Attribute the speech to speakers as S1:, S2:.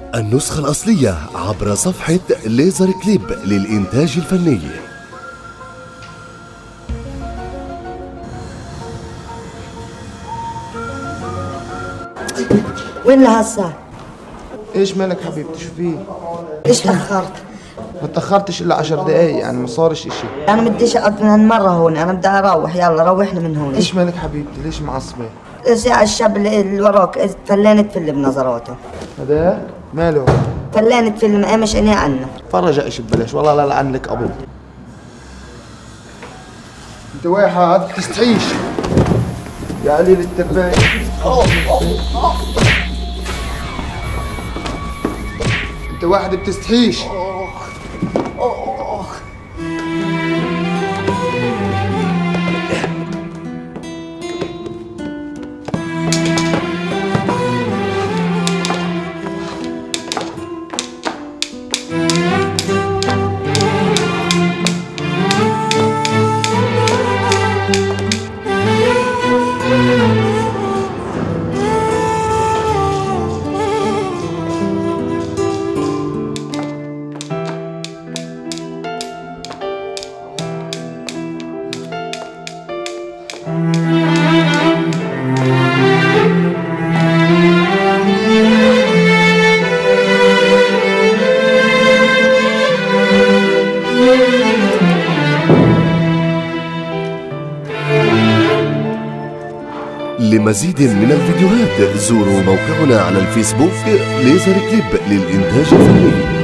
S1: النسخة الأصلية عبر صفحة ليزر كليب للإنتاج الفني.
S2: وين لهسه؟
S3: ايش مالك حبيبتي؟ شو في؟
S2: ليش تأخرت؟
S3: ما تأخرتش الا 10 دقايق، يعني ما صارش اشي.
S2: أنا بديش أقعد من هالمرة هون، أنا بدي أروح. يلا روحني من هون.
S3: ايش مالك حبيبتي؟ ليش معصبة؟
S2: يا الشاب اللي وراك فلان تفل بنظراته.
S3: هذاك ماله؟
S2: فلان تفل ما مش عينيه عنا.
S3: فرج ايش ببلاش، والله لا لعن لك ابوك. انت واحد تستحيش يا قليل الترباية. انت واحد بتستحيش.
S1: لمزيد من الفيديوهات زوروا موقعنا على الفيسبوك ليزر كليب للإنتاج الفني.